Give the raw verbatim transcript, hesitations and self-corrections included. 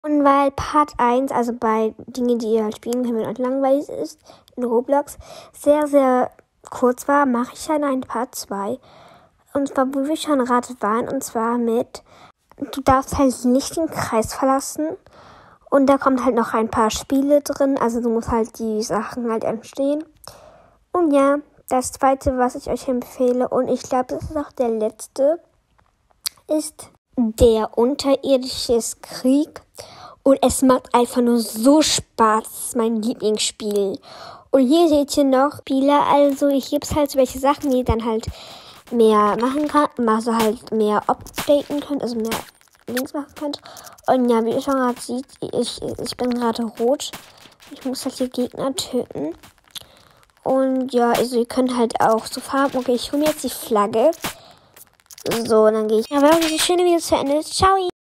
Und weil Part eins, also bei Dingen, die ihr halt spielen könnt, wenn euch langweilig ist, in Roblox, sehr, sehr kurz war, mache ich dann einen Part zwei. Und zwar, wo wir schon ratet waren, und zwar mit, du darfst halt nicht den Kreis verlassen. Und da kommt halt noch ein paar Spiele drin, also du musst halt die Sachen halt entstehen. Und ja, das zweite, was ich euch empfehle, und ich glaube, das ist auch der letzte, ist der unterirdische Krieg. Und es macht einfach nur so Spaß. Das ist mein Lieblingsspiel. Und hier seht ihr noch Spieler. Also hier gibt es halt so welche Sachen, die ihr dann halt mehr machen kann. Also halt mehr updaten könnt. Also mehr Links machen könnt. Und ja, wie ihr schon gerade seht, ich, ich bin gerade rot. Ich muss halt die Gegner töten. Und ja, also ihr könnt halt auch so Farben. Okay, ich hole mir jetzt die Flagge. So, und dann gehe ich. Aber das schöne Video zu Ende. Ciao!